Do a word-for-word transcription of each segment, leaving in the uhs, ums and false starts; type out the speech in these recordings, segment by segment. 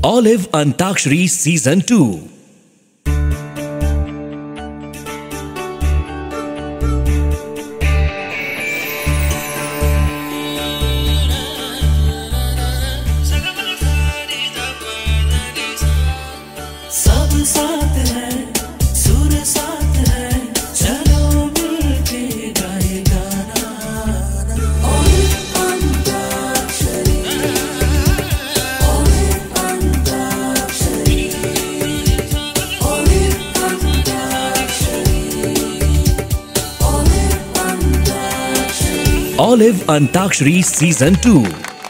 Olive Antakshari Season two. Olive Antakshari Season two.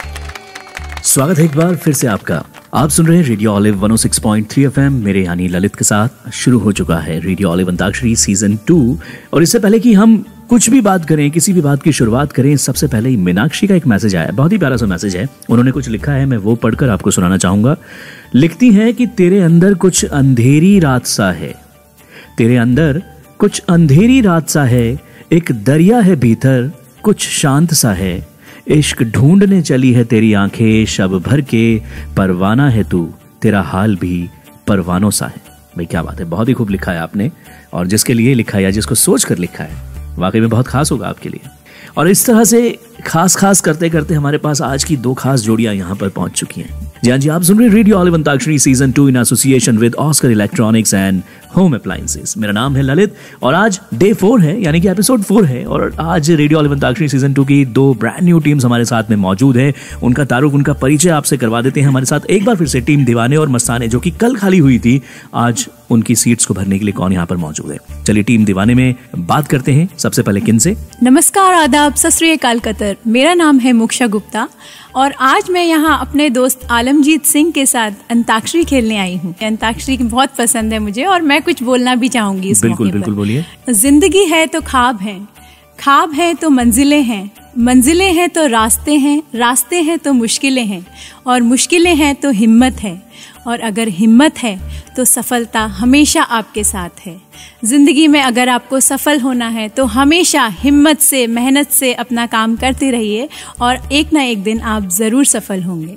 स्वागत है एक बार फिर से आपका। आप सुन रहे हैं रेडियो ऑलिव एक सौ छह पॉइंट तीन एफएम मेरे यानी ललित के साथ। शुरू हो चुका है radio Olive Antakshari season two. और इससे पहले कि हम कुछ भी बात करें, किसी भी बात की शुरुआत करें, सबसे पहले ही मीनाक्षी का एक मैसेज आया, बहुत ही प्यारा सा मैसेज है। उन्होंने कुछ लिखा है, मैं वो पढ़कर आपको सुनाना चाहूंगा। लिखती हैं कि तेरे अंदर कुछ अंधेरी रात सा है, तेरे अंदर कुछ अंधेरी रात सा है, एक दरिया है भीतर कुछ शांत सा है, इश्क ढूंढने चली है तेरी आंखें शब भर के, परवाना है तू तेरा हाल भी परवानों सा है। भाई क्या बात है, बहुत ही खूब लिखा है आपने। और जिसके लिए लिखा है या जिसको सोच कर लिखा है, वाकई में बहुत खास होगा आपके लिए। और इस तरह से खास खास करते करते हमारे पास आज की दो खास जोड़ियां यहां पर पहुंच चुकी हैं। जी हाँ जी, आप सुन रहे radio Olive Antakshari season two in association with Oscar electronics and home appliances. मेरा नाम है ललित और आज डे फोर है, यानी कि एपिसोड फोर है। और आज radio Olive Antakshari season two की दो ब्रांड न्यू टीम्स हमारे साथ में मौजूद है। उनका तारुफ, उनका परिचय आपसे करवा देते हैं। हमारे साथ एक बार फिर से टीम दीवाने और मस्ताने, जो कि कल खाली हुई थी, आज उनकी सीट्स को भरने के लिए कौन यहाँ पर मौजूद है। चलिए टीम दीवाने में बात करते हैं। सबसे पहले किन से? नमस्कार, आदाब, सत श्री अकाल कतर। मेरा नाम है मोक्षा गुप्ता और आज मैं यहाँ अपने दोस्त आलमजीत सिंह के साथ अंताक्षरी खेलने आई हूँ। अंताक्षरी बहुत पसंद है मुझे और मैं कुछ बोलना भी चाहूंगी इस बिल्कुल मौके बिल्कुल पर। बोलिए। जिंदगी है तो ख्वाब है, ख्वाब है तो मंजिलें हैं, मंजिलें हैं तो रास्ते हैं, रास्ते हैं तो मुश्किलें हैं, और मुश्किलें हैं तो हिम्मत है, और अगर हिम्मत है तो सफलता हमेशा आपके साथ है। जिंदगी में अगर आपको सफल होना है तो हमेशा हिम्मत से, मेहनत से अपना काम करते रहिए और एक ना एक दिन आप जरूर सफल होंगे।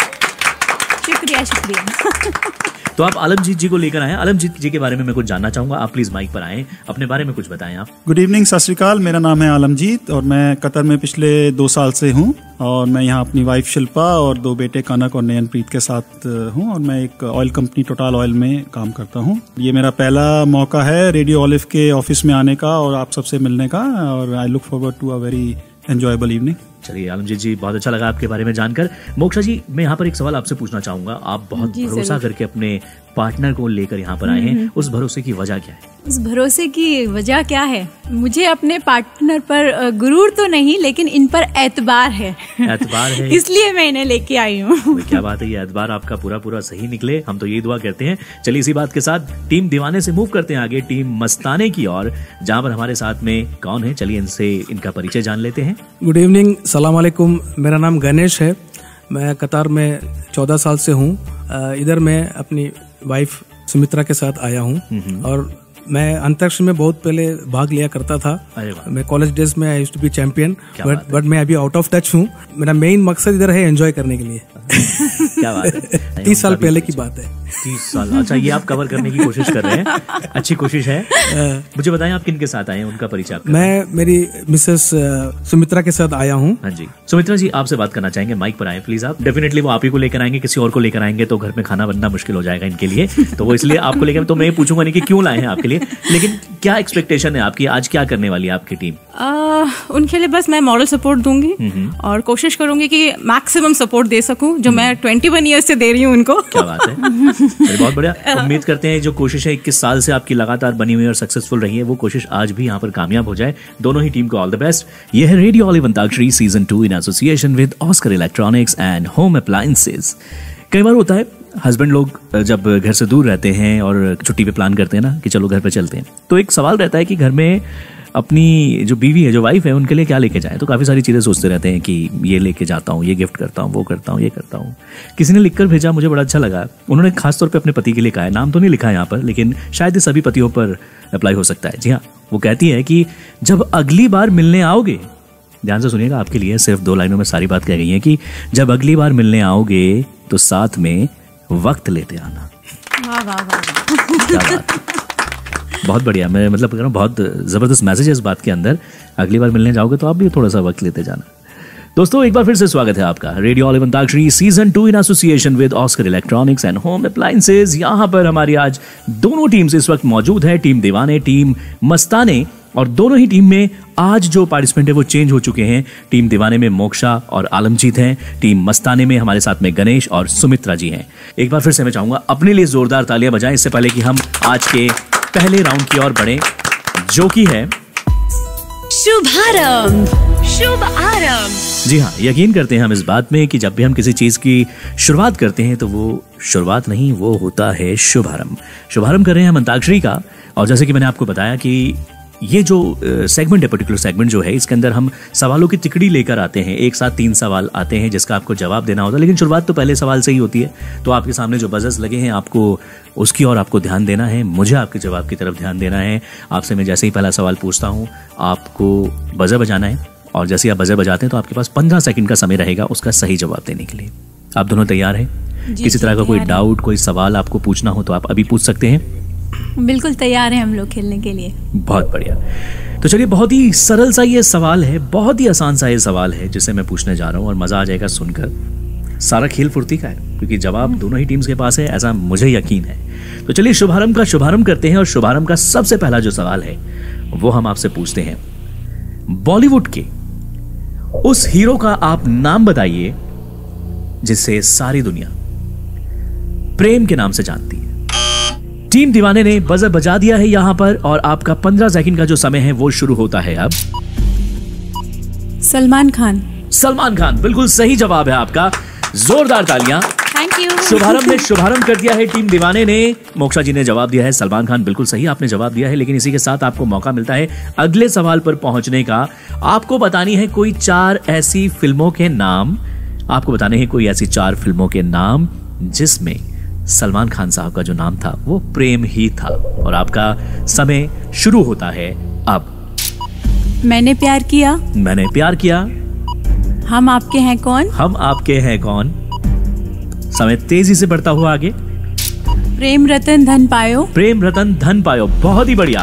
शुक्रिया शुक्रिया। तो आप आलमजीत जी को लेकर आए हैं। आलमजीत जी के बारे में मैं कुछ जानना चाहूंगा। आप प्लीज माइक पर आएं, अपने बारे में कुछ बताएं आप। गुड इवनिंग, सत श्री अकाल। मेरा नाम है आलमजीत और मैं कतर में पिछले दो साल से हूँ और मैं यहाँ अपनी वाइफ शिल्पा और दो बेटे कनक और नयनप्रीत के साथ हूँ और मैं एक ऑयल कंपनी टोटल ऑयल में काम करता हूँ। ये मेरा पहला मौका है रेडियो ऑलिव के ऑफिस में आने का और आप सबसे मिलने का, और I look forward to a very enjoyable evening. चलिए आलमजीत जी, बहुत अच्छा लगा आपके बारे में जानकर। मोक्षा जी, मैं यहाँ पर एक सवाल आपसे पूछना चाहूंगा। आप बहुत भरोसा करके अपने पार्टनर को लेकर यहाँ पर आए हैं, उस भरोसे की वजह क्या है? उस भरोसे की वजह क्या है? मुझे अपने पार्टनर पर गुरूर तो नहीं, लेकिन इन पर एतबार है। एतबार है इसलिए मैं इन्हें लेके आई हूँ। क्या बात है, ये एतबार आपका पूरा पूरा सही निकले, हम तो यही दुआ करते हैं। चलिए इसी बात के साथ टीम दीवाने से मूव करते हैं आगे टीम मस्ताने की ओर, जहाँ पर हमारे साथ में कौन है। चलिए इनसे इनका परिचय जान लेते हैं। गुड इवनिंग, सलाम अलैकुम। मेरा नाम गणेश है, मैं कतार में चौदह साल से हूँ। इधर मैं अपनी वाइफ सुमित्रा के साथ आया हूँ और मैं अंतरिक्ष में बहुत पहले भाग लिया करता था। मैं कॉलेज डेज में I used to be champion, but but मैं अभी आउट ऑफ टच हूँ। मेरा मेन मकसद इधर है एंजॉय करने के लिए। क्या बात है, तीस साल पहले की बात है। तीस साल, अच्छा, ये आप कवर करने की कोशिश कर रहे हैं, अच्छी कोशिश है। मुझे बताएं आप किन के साथ आए हैं, उनका परिचय आप। मैं मेरी मिसेस सुमित्रा के साथ आया हूँ। हाँ जी, सुमित्रा जी आपसे बात करना चाहेंगे, माइक पर आए प्लीज आप। डेफिनेटली वो आप ही को लेकर आएंगे, किसी और को लेकर आएंगे तो घर में खाना बनना मुश्किल हो जाएगा इनके लिए, तो वो इसलिए आपको लेकर, तो मैं पूछूंगा नहीं कि क्यों लाए हैं आपके लिए, लेकिन क्या एक्सपेक्टेशन है आपकी, आज क्या करने वाली है आपकी टीम? Uh, उनके लिए बस मैं मॉरल सपोर्ट दूंगी और कोशिश करूंगी कि मैक्सिमम सपोर्ट दे सकूं, जो मैं इक्कीस ईयर्स से दे रही हूं उनको। क्या बात है, बहुत बढ़िया। उम्मीद करते हैं जो कोशिश है इक्कीस साल से आपकी लगातार बनी हुई और सक्सेसफुल रही है, वो कोशिश आज भी यहाँ पर कामयाब हो जाए। दोनों ही टीम को ऑल द बेस्ट। ये है radio Olive Antakshari season two in association with Oscar electronics and home appliances. कई बार होता है हस्बैंड लोग जब घर से दूर रहते हैं और छुट्टी पे प्लान करते हैं ना कि चलो घर पे चलते हैं, तो एक सवाल रहता है कि घर में अपनी जो बीवी है, जो वाइफ है, उनके लिए क्या लेके जाए। तो काफी सारी चीजें सोचते रहते हैं कि ये लेके जाता हूँ, ये गिफ्ट करता हूँ, वो करता हूँ, ये करता हूँ। किसी ने लिखकर भेजा, मुझे बड़ा अच्छा लगा। उन्होंने खासतौर पे अपने पति के लिए कहा है, नाम तो नहीं लिखा है यहाँ पर, लेकिन शायद ये सभी पतियों पर अप्लाई हो सकता है। जी हाँ, वो कहती है कि जब अगली बार मिलने आओगे, ध्यान से सुनिएगा, आपके लिए सिर्फ दो लाइनों में सारी बात कह गई है कि जब अगली बार मिलने आओगे तो साथ में वक्त लेते आना। वाह वाह वाह। क्या बात है। बहुत बढ़िया। मैं मतलब कह रहा हूँ बहुत जबरदस्त मैसेज है इस बात के अंदर। अगली बार मिलने जाओगे तो आप भी थोड़ा सा वक्त लेते जाना। दोस्तों एक बार फिर से स्वागत है आपका Radio Olive Antakshari season two in association with Oscar electronics and home appliances. यहाँ पर हमारी आज दोनों टीम्स इस वक्त मौजूद है, टीम दीवाने, टीम मस्ताने। और दोनों ही टीम में आज जो पार्टिसिपेंट है वो चेंज हो चुके हैं। टीम दीवाने में मोक्षा और आलमजीत हैं, टीम मस्ताने में हमारे साथ में गणेश और सुमित्रा जी हैं। एक बार फिर से मैं चाहूंगा अपने लिए जोरदार तालियां बजाएं इससे पहले कि हम आज के पहले राउंड की ओर बढ़े, जो कि है शुभारंभ। शुभ आरंभ। जी हाँ, यकीन करते हैं हम इस बात में कि जब भी हम किसी चीज की शुरुआत करते हैं तो वो शुरुआत नहीं, वो होता है शुभारंभ। शुभारंभ कर रहे हैं हम अंताक्षरी का। और जैसे कि मैंने आपको बताया कि ये जो सेगमेंट है, पर्टिकुलर सेगमेंट जो है, इसके अंदर हम सवालों की तिकड़ी लेकर आते हैं। एक साथ तीन सवाल आते हैं जिसका आपको जवाब देना होता है, लेकिन शुरुआत तो पहले सवाल से ही होती है। तो आपके सामने जो बजर्स लगे हैं, आपको उसकी और आपको ध्यान देना है, मुझे आपके जवाब की तरफ ध्यान देना है। आपसे मैं जैसे ही पहला सवाल पूछता हूँ आपको बजर बजाना है, और जैसे आप बजर बजाते हैं तो आपके पास पंद्रह सेकंड का समय रहेगा उसका सही जवाब देने के लिए। आप दोनों तैयार हैं? किसी तरह का कोई डाउट, कोई सवाल आपको पूछना हो तो आप अभी पूछ सकते हैं। बिल्कुल तैयार हैं हम लोग खेलने के लिए। बहुत बढ़िया। तो चलिए, बहुत ही सरल सा ये सवाल है, बहुत ही आसान सा ये सवाल है जिसे मैं पूछने जा रहा हूँ और मजा आ जाएगा सुनकर। सारा खेल फुर्ती का है क्योंकि जवाब दोनों ही टीम्स के पास है, ऐसा मुझे यकीन है। तो चलिए शुभारंभ का शुभारंभ करते हैं। और शुभारंभ का सबसे पहला जो सवाल है वो हम आपसे पूछते हैं, बॉलीवुड के उस हीरो का आप नाम बताइए जिसे सारी दुनिया प्रेम के नाम से जानती है। टीम दीवाने ने बजर बजा दिया है यहां पर और आपका पंद्रह सेकंड का जो समय है वो शुरू होता है अब। सलमान खान। सलमान खान, बिल्कुल सही जवाब है आपका। जोरदार तालियां। Thank you. शुभारंभ में शुभारंभ कर दिया है टीम दीवाने ने। मोक्षा जी ने जवाब दिया है सलमान खान, बिल्कुल सही आपने जवाब दिया है। लेकिन इसी के साथ आपको मौका मिलता है अगले सवाल पर पहुंचने का। आपको बतानी है कोई चार ऐसी फिल्मों के नाम, आपको बताने हैं कोई ऐसी चार फिल्मों के नाम जिसमें सलमान खान साहब का जो नाम था वो प्रेम ही था। और आपका समय शुरू होता है अब। मैंने प्यार किया। मैंने प्यार किया। हम आपके हैं कौन। हम आपके हैं कौन। समय तेजी से बढ़ता हुआ आगे। प्रेम रतन धन पायो। प्रेम रतन धन पायो, बहुत ही बढ़िया।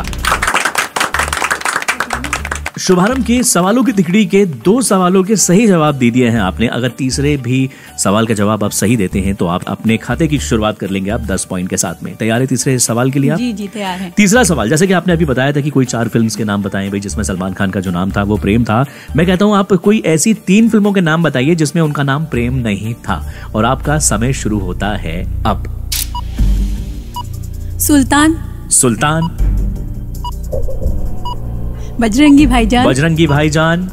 शुभारंभ के सवालों की तिकड़ी के दो सवालों के सही जवाब दे दिए हैं आपने। अगर तीसरे भी सवाल का जवाब आप सही देते हैं तो आप अपने खाते की शुरुआत कर लेंगे आप दस पॉइंट के साथ में। तैयार है तीसरे सवाल के लिए आप? जी जी तैयार है। तीसरा सवाल, जैसे कि आपने अभी बताया था कि कोई चार फिल्म्स के नाम बताएं भाई जिसमें सलमान खान का जो नाम था वो प्रेम था। मैं कहता हूं आप कोई ऐसी तीन फिल्मों के नाम बताइए जिसमें उनका नाम प्रेम नहीं था। और आपका समय शुरू होता है अब। सुल्तान। सुल्तान। बजरंगी भाईजान। बजरंगी भाईजान।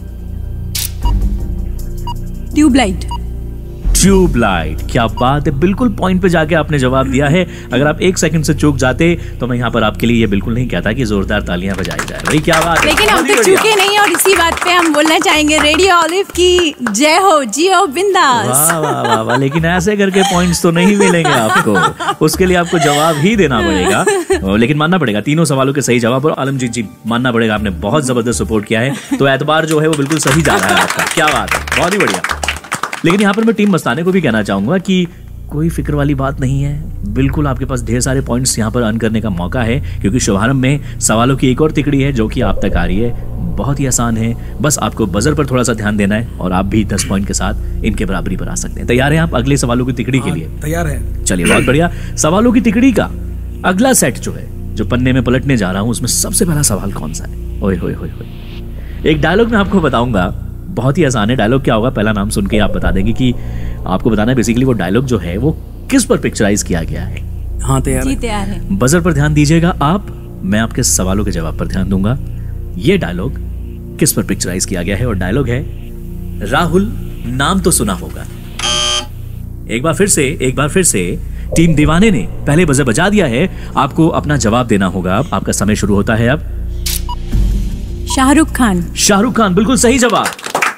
ट्यूबलाइट। ट्यूबलाइट, क्या बात है, बिल्कुल पॉइंट पे जाके आपने जवाब दिया है। अगर आप एक सेकंड से चूक जाते तो मैं यहाँ पर आपके लिए ये बिल्कुल नहीं कहता कि जोरदार तालियां बजाई जाए। भाई क्या बात है। लेकिन हम तो चूके नहीं और इसी बात पे हम बोलना चाहेंगे रेडियो ऑलिव की जय हो, जियो बिंदास। वाह वाह वाह वाह। लेकिन ऐसे करके पॉइंट्स तो नहीं मिलेंगे आपको, उसके लिए आपको जवाब ही देना पड़ेगा। लेकिन मानना पड़ेगा तीनों सवालों के सही जवाब। और आलमजीत जी मानना पड़ेगा आपने बहुत जबरदस्त सपोर्ट किया है, तो एतबार जो है वो बिल्कुल सही जा रहा है आपका। क्या बात है, बहुत ही बढ़िया। लेकिन यहाँ पर मैं टीम मस्ताने को भी कहना चाहूंगा कि कोई फिक्र वाली बात नहीं है, बिल्कुल आपके पास ढेर सारे पॉइंट्स यहाँ पर अर्न करने का मौका है। क्योंकि शुभारंभ में सवालों की एक और तिकड़ी है जो कि आप तक आ रही है, बहुत ही आसान है। बस आपको बजर पर थोड़ा सा ध्यान देना है और आप भी दस पॉइंट के साथ इनके बराबरी पर आ सकते हैं। तैयार हैं आप अगले सवालों की तिकड़ी के लिए? तैयार है। चलिए, बहुत बढ़िया। सवालों की तिकड़ी का अगला सेट जो है, जो पन्ने में पलटने जा रहा हूं, उसमें सबसे पहला सवाल कौन सा है? ओए होए होए होए। एक डायलॉग मैं आपको बताऊंगा, बहुत ही आसान है। डायलॉग क्या होगा, पहला नाम सुन के आप बता देंगे कि आपको बताना है बेसिकली वो डायलॉग जो है वो किस पर पिक्चराइज किया गया है। हाँ तैयार जी है। तैयार है। बजर पर ध्यान दीजिएगा आप, मैं आपके सवालों के जवाब पर ध्यान दूंगा। ये डायलॉग किस पर पिक्चराइज किया गया है? और डायलॉग है, राहुल नाम तो सुना होगा। एक बार फिर से एक बार फिर से टीम दीवाने ने पहले बजर बजा दिया है, आपको अपना जवाब देना होगा। आपका समय शुरू होता है अब। शाहरुख खान। शाहरुख खान, बिल्कुल सही जवाब।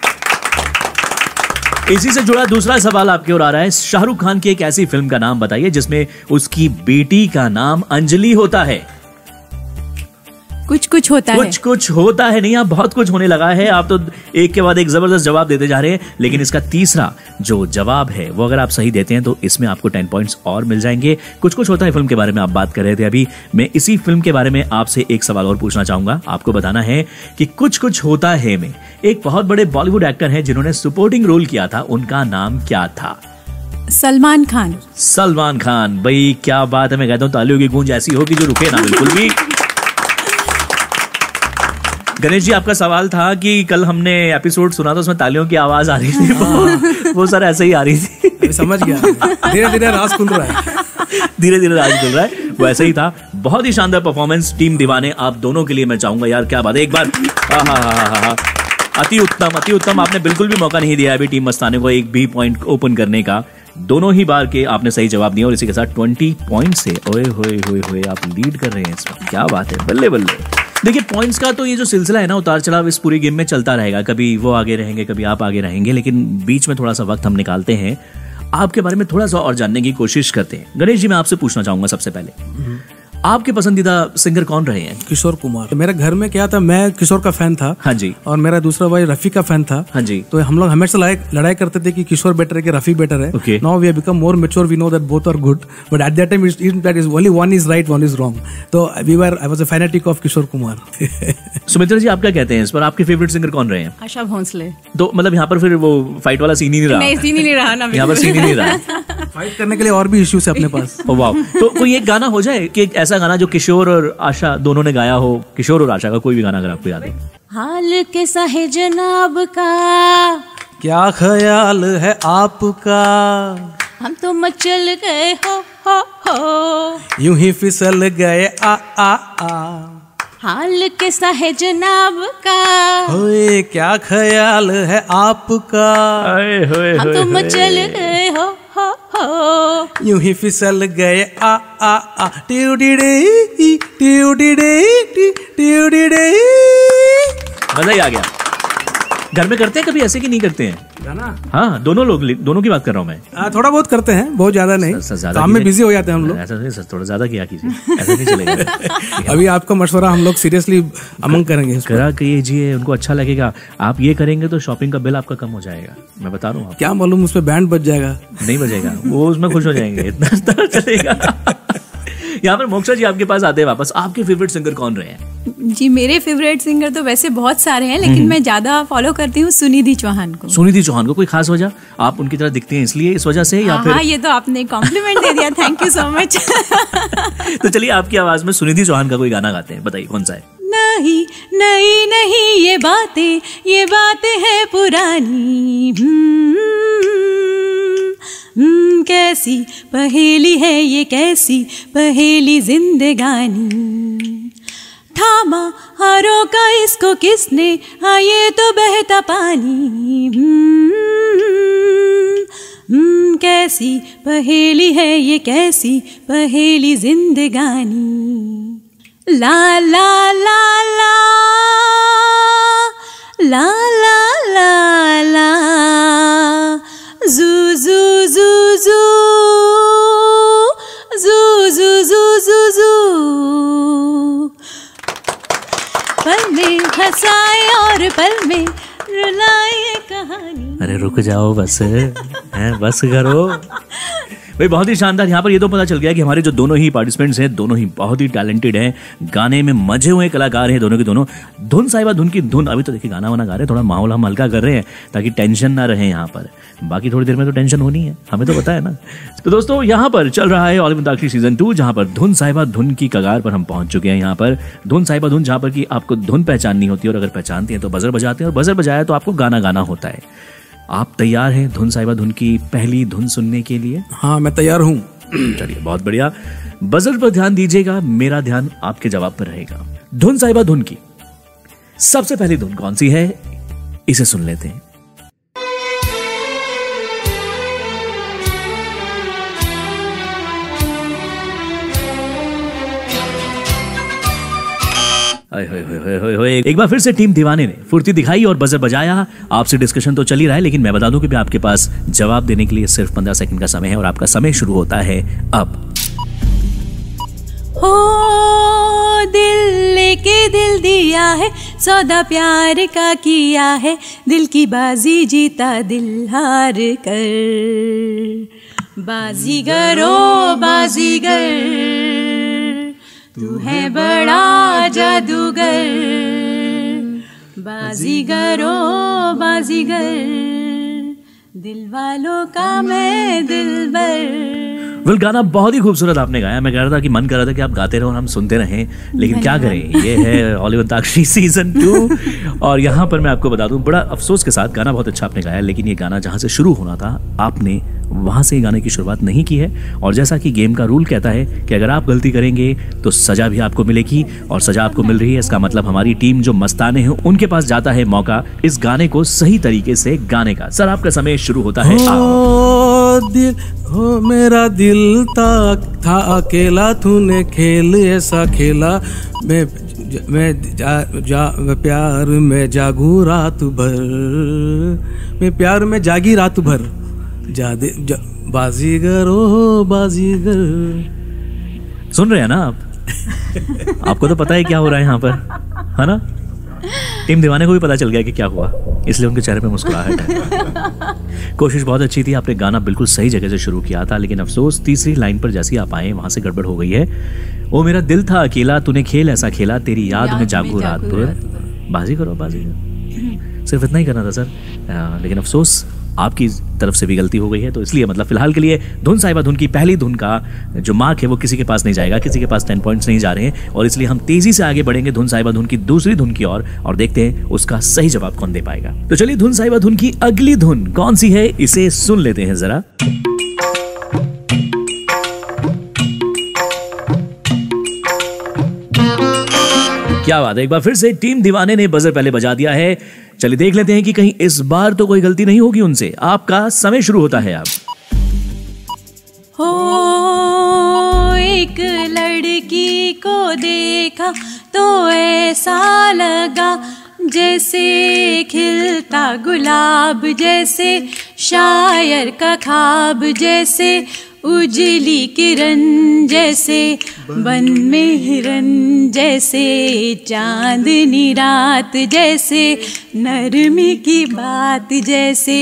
इसी से जुड़ा दूसरा सवाल आपकी ओर आ रहा है। शाहरुख खान की एक ऐसी फिल्म का नाम बताइए जिसमें उसकी बेटी का नाम अंजलि होता है। कुछ कुछ होता है। कुछ कुछ होता है नहीं, आप बहुत कुछ होने लगा है। आप तो एक के बाद एक जबरदस्त जवाब देते जा रहे हैं, लेकिन इसका तीसरा जो जवाब है वो अगर आप सही देते हैं तो इसमें आपको टेन पॉइंट्स और मिल जाएंगे। कुछ कुछ होता है फिल्म के बारे में आप बात कर रहे थे अभी, मैं इसी फिल्म के बारे में आपसे एक सवाल और पूछना चाहूंगा। आपको बताना है कि कुछ कुछ होता है में एक बहुत बड़े बॉलीवुड एक्टर हैं जिन्होंने सपोर्टिंग रोल किया था, उनका नाम क्या था? सलमान खान। सलमान खान, भाई क्या बात है। मैं कहता हूं तालियों की गूंज ऐसी हो कि जो रुके ना बिल्कुल भी। गणेश जी, आपका सवाल था कि कल हमने एपिसोड सुना था, उसमें तालियों की आवाज आ रही थी, वो, वो सर ऐसे ही आ रही थी। समझ गया, धीरे धीरे राज खुल रहा है। धीरे धीरे राज खुल रहा है, वो ऐसे ही था। बहुत ही शानदार परफॉर्मेंस टीम दीवाने, आप दोनों के लिए मैं चाहूंगा यार, क्या बात है। एक बार हाँ हाँ हाँ हाँ हाँ अति उत्तम, अति उत्तम। आपने बिल्कुल भी मौका नहीं दिया अभी टीम मस्ताने को एक भी पॉइंट ओपन करने का। दोनों ही बार के आपने सही जवाब दिया और इसी के साथ ट्वेंटी पॉइंट से ओए होए होए होए आप लीड कर रहे हैं इसमें। क्या बात है, बल्ले बल्ले। देखिए पॉइंट्स का तो ये जो सिलसिला है ना, उतार चढ़ाव इस पूरी गेम में चलता रहेगा। कभी वो आगे रहेंगे, कभी आप आगे रहेंगे, लेकिन बीच में थोड़ा सा वक्त हम निकालते हैं, आपके बारे में थोड़ा सा और जानने की कोशिश करते हैं। गणेश जी, मैं आपसे पूछना चाहूंगा सबसे पहले, आपके पसंदीदा सिंगर कौन रहे हैं? किशोर कुमार। मेरे घर में क्या था, मैं किशोर का फैन था। हाँ जी। और मेरा दूसरा भाई रफी का फैन था। हाँ जी। तो हम लोग हमेशा लड़ाई करते थे कि किशोर बेटर है कि रफी बेटर है। Okay. Now we have become more mature, we know that both are good, but at that time that is only one is right, one is wrong. तो we were I was a fanatic of Kishore Kumar. Sumitra ji, आप क्या कहते हैं इस पर? आपके favourite singer कौन रहे हैं? आशा भोंसले। तो मतलब यहाँ पर फिर वो फाइट वाला सीन ही नहीं रहा? नहीं, सीन ही नहीं रहा ना, यहाँ पर सीन ही नहीं रहा। फाइट करने के लिए और भी इश्यूज है अपने पास। ओ वाह। तो कोई एक गाना हो जाए कि एक ऐसा गाना जो किशोर और आशा दोनों ने गाया हो, किशोर और आशा का कोई भी गाना अगर आपको याद है। हाल कैसा है जनाब का, क्या ख्याल है आपका, हम तो मचल गए हो हो हो, यूं ही फिसल गए आ आ आ, हाल कैसा है जनाब का, होए क्या ख्याल है आपका, हम तो मचल गए हो हो हो, यूं ही फिसल गए आ आ आ, टिउडिडे टिउडिडे टिउडिडे। मजा ही आ गया। घर में करते हैं कभी ऐसे कि नहीं करते हैं गाना? हाँ, दोनों लोग, दोनों की बात कर रहा हूँ मैं। आ, थोड़ा बहुत करते हैं, बहुत ज्यादा नहीं, काम में बिजी हो जाते हैं हम लोग। ऐसा नहीं सर, थोड़ा ज्यादा किया कीजिए, ऐसा नहीं चलेगा। अभी आपका मशवरा हम लोग सीरियसली अमंग करेंगे, करा कीजिए, उनको अच्छा लगेगा। आप ये करेंगे तो शॉपिंग का बिल आपका कम हो जाएगा, मैं बता रहा हूँ। क्या मालूम उसमें बैंड बज जाएगा? नहीं बजेगा, वो उसमें खुश हो जाएंगे, इतना चलेगा। यहाँ पर मोक्षा जी आपके पास आते हैं वापस, आपके फेवरेट सिंगर कौन रहे हैं? जी, मेरे फेवरेट सिंगर तो वैसे बहुत सारे हैं, लेकिन मैं ज्यादा फॉलो करती हूँ सुनिधि चौहान को। सुनिधि चौहान को, कोई खास वजह? आप उनकी तरह दिखते हैं इसलिए, इस वजह से, या हाँ, फिर? हाँ, ये तो आपने कॉम्प्लीमेंट दे दिया, थैंक यू सो मच। तो चलिए आपकी आवाज में सुनिधि चौहान का कोई गाना गाते हैं, बताइए कौन सा है? नहीं नहीं नहीं ये बातें, ये बातें हैं पुरानी, हम्म, कैसी पहेली है ये, कैसी पहेली जिंदगानी, थामा हारों का इसको किसने, आए तो बहता पानी, हम्म, कैसी पहेली है ये, कैसी पहेली जिंदगानी, ला ला ला ला ला ला ला ला, जू जू जू जू जू जू जू जू जू, पल में हंसाए और पल में रुलाए कहानी। अरे रुक जाओ बस, हैं बस करो भाई। बहुत ही शानदार। यहाँ पर ये तो पता चल गया कि हमारे जो दोनों ही पार्टिसिपेंट्स हैं, दोनों ही बहुत ही टैलेंटेड हैं, गाने में मजे हुए कलाकार हैं दोनों के दोनों। धुन साहिबा धुन की धुन। अभी तो देखिए गाना वाना गा रहे हैं, थोड़ा माहौल हम हल्का कर रहे हैं ताकि टेंशन ना रहे यहाँ पर। बाकी थोड़ी देर में तो टेंशन होनी है, हमें तो पता है ना। तो दोस्तों यहाँ पर चल रहा है ऑलिव अंताक्षरी सीजन टू, जहाँ पर धुन साहिबा धुन की कगार पर हम पहुंच चुके हैं। यहाँ पर धुन साहिबा धुन, जहाँ पर की आपको धुन पहचाननी होती है, और अगर पहचानती है तो बजर बजाते हैं, और बजर बजाया तो आपको गाना गाना होता है। आप तैयार हैं धुन साहिबा धुन की पहली धुन सुनने के लिए? हाँ, मैं तैयार हूँ। चलिए बहुत बढ़िया। बजर पर ध्यान दीजिएगा, मेरा ध्यान आपके जवाब पर रहेगा। धुन साहिबा धुन की सबसे पहली धुन कौन सी है, इसे सुन लेते हैं। होए होए होए होए होए। एक बार फिर से टीम दीवाने ने फुर्ती दिखाई और बजर बजाया। आपसे डिस्कशन तो चल ही रहा है, लेकिन मैं बता दूं कि भी आपके पास जवाब देने के लिए सिर्फ पंद्रह सेकंड का समय है, और आपका समय शुरू होता है अब। हो दिल लेके दिल दिया है, सौदा प्यार का किया है, दिल की बाजी जीता दिल हार कर। बाजीगर ओ बाजीगर, तू है बड़ा जादूगर, बाजीगर ओ बाजीगर, दिल वालों का मैं दिलबर। वेल गाना बहुत ही खूबसूरत आपने गाया। मैं कह रहा था कि मन कर रहा था कि आप गाते रहो और हम सुनते रहें, लेकिन क्या करें, ये है ऑलिव अंताक्षरी सीजन टू। और यहाँ पर मैं आपको बता दूं, बड़ा अफसोस के साथ, गाना बहुत अच्छा आपने गाया, लेकिन ये गाना जहाँ से शुरू होना था आपने वहाँ से गाने की शुरुआत नहीं की है। और जैसा कि गेम का रूल कहता है कि अगर आप गलती करेंगे तो सजा भी आपको मिलेगी, और सजा आपको मिल रही है, इसका मतलब हमारी टीम जो मस्ताने हैं उनके पास जाता है मौका इस गाने को सही तरीके से गाने का। सर आपका समय शुरू होता है। ओ दिल, हो मेरा दिल था, था अकेला, तूने खेल ऐसा खेला, मैं ज, मैं जा, जा, प्यार में जागू रात भर, मैं प्यार में जागी रात भर, जा दे जा, बाजीगर ओ बाजीगर। सुन रहे हैं ना आप? आपको तो पता है क्या हो रहा है यहाँ पर, है ना? टीम दीवाने को भी पता चल गया कि क्या हुआ, इसलिए उनके चेहरे पे मुस्कुराहट है। कोशिश बहुत अच्छी थी, आपने गाना बिल्कुल सही जगह से शुरू किया था, लेकिन अफसोस तीसरी लाइन पर जैसे आप आए वहां से गड़बड़ हो गई है। ओ मेरा दिल था अकेला, तूने खेल ऐसा खेला, तेरी याद में जागू रात भर, बाजी करो बाजी करो। सिर्फ इतना ही करना था सर, आ, लेकिन अफसोस आपकी तरफ से भी गलती हो गई है, तो इसलिए मतलब फिलहाल के लिए धुन साहिबा धुन की पहली धुन का जो मार्क है वो किसी के पास नहीं जाएगा, किसी के पास टेन पॉइंट्स नहीं जा रहे हैं, और इसलिए हम तेजी से आगे बढ़ेंगे धुन साहिबा धुन की दूसरी धुन की ओर, और, और देखते हैं उसका सही जवाब कौन दे पाएगा। तो चलिए धुन साहिबा धुन की अगली धुन कौन सी है, इसे सुन लेते हैं जरा। क्या बात है, एक बार फिर से टीम दीवाने ने बजर पहले बजा दिया है। चलिए देख लेते हैं कि कहीं इस बार तो कोई गलती नहीं होगी उनसे। आपका समय शुरू होता है अब। हो एक लड़की को देखा तो ऐसा लगा जैसे खिलता गुलाब, जैसे शायर का ख्वाब, जैसे उजली किरण, जैसे बन में हिरन, जैसे चांदनी रात, जैसे नरमी की बात, जैसे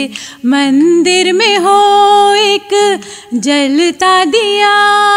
मंदिर में हो एक जलता दिया।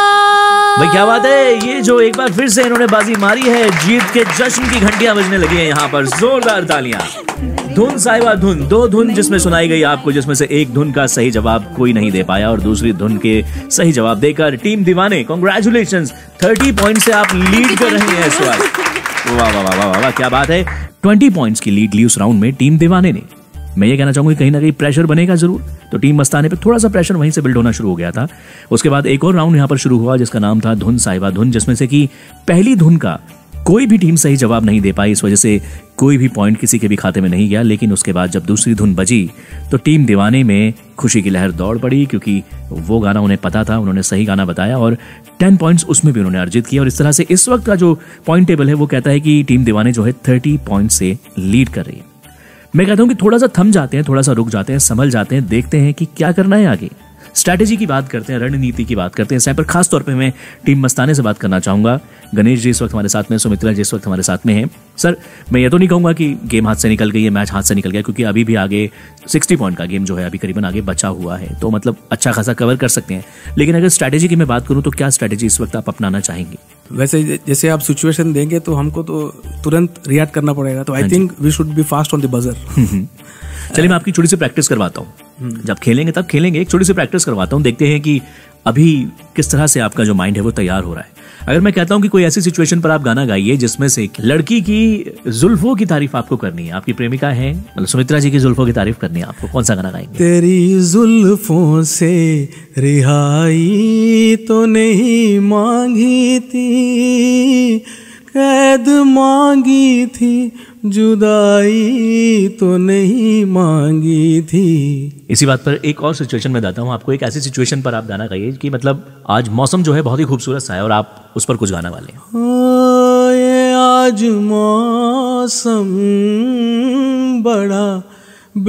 भाई क्या बात है, ये जो एक बार फिर से इन्होंने बाजी मारी है, जीत के जश्न की घंटियां बजने लगी हैं यहाँ पर, जोरदार तालियां। धुन साहिबा धुन, दो धुन जिसमें सुनाई गई आपको, जिसमें से एक धुन का सही जवाब कोई नहीं दे पाया, और दूसरी धुन के सही जवाब देकर टीम दीवाने कांग्रेचुलेशंस, तीस पॉइंट से आप लीड कर रहे हैं इस वक्त। वाह वाह वाह वाह वाह, क्या बात है, बीस पॉइंट्स की लीड ली उस राउंड में टीम दीवाने ने। मैं ये कहना चाहूंगा कहीं ना कहीं प्रेशर बनेगा जरूर, तो टीम मस्ताने पे थोड़ा सा प्रेशर वहीं से बिल्ड होना शुरू हो गया था। उसके बाद एक और राउंड यहाँ पर शुरू हुआ जिसका नाम था धुन साहिबा धुन, जिसमें से कि पहली धुन का कोई भी टीम सही जवाब नहीं दे पाई, इस वजह से कोई भी पॉइंट किसी के भी खाते में नहीं गया। लेकिन उसके बाद जब दूसरी धुन बजी तो टीम दीवाने में खुशी की लहर दौड़ पड़ी, क्योंकि वो गाना उन्हें पता था, उन्होंने सही गाना बताया और टेन पॉइंट्स उसमें भी उन्होंने अर्जित किया। और इस तरह से इस वक्त का जो पॉइंट टेबल है वो कहता है कि टीम दीवाने जो है थर्टी पॉइंट से लीड कर रही है। मैं कहता हूं कि थोड़ा सा थम जाते हैं, थोड़ा सा रुक जाते हैं, संभल जाते हैं, देखते हैं कि क्या करना है आगे। स्ट्रैटेजी की बात करते हैं, रणनीति की बात करते हैं। इस पर खास तौर पे मैं टीम मस्ताने से बात करना चाहूंगा। गणेश जी इस वक्त हमारे साथ में, सुमित्रा जी इस वक्त हमारे साथ में हैं। सर मैं ये तो नहीं कहूंगा कि गेम हाथ से निकल गई है, मैच हाथ से निकल गया, क्योंकि अभी भी आगे साठ पॉइंट का गेम जो है अभी करीबन आगे बचा हुआ है, तो मतलब अच्छा खासा कवर कर सकते हैं। लेकिन अगर स्ट्रैटेजी की मैं बात करूं तो क्या स्ट्रैटेजी इस वक्त आप अपनाना चाहेंगे? वैसे जैसे आप सिचुएशन देंगे तो हमको तो तुरंत रिएक्ट करना पड़ेगा, तो I think we should be fast on the buzzer. चलिए मैं आपकी छोटी सी प्रैक्टिस करवाता हूँ, जब खेलेंगे तब खेलेंगे, एक छोटी सी प्रैक्टिस करवाता हूँ, देखते हैं कि अभी किस तरह से आपका जो माइंड है वो तैयार हो रहा है। अगर मैं कहता हूं कि कोई ऐसी सिचुएशन पर आप गाना गाइए जिसमें से लड़की की जुल्फों की तारीफ आपको करनी है, आपकी प्रेमिका है, मतलब सुमित्रा जी की जुल्फों की तारीफ करनी है आपको, कौन सा गाना गाएंगे? तेरी जुल्फों से रिहाई तो नहीं मांगी थी, कैद मांगी थी, जुदाई तो नहीं मांगी थी। इसी बात पर एक और सिचुएशन में बताता हूँ आपको, एक ऐसी सिचुएशन पर आप गाना गाइए कि मतलब आज मौसम जो है बहुत ही खूबसूरत सा है और आप उस पर कुछ गाना वाले हैं। ओ ये आज मौसम बड़ा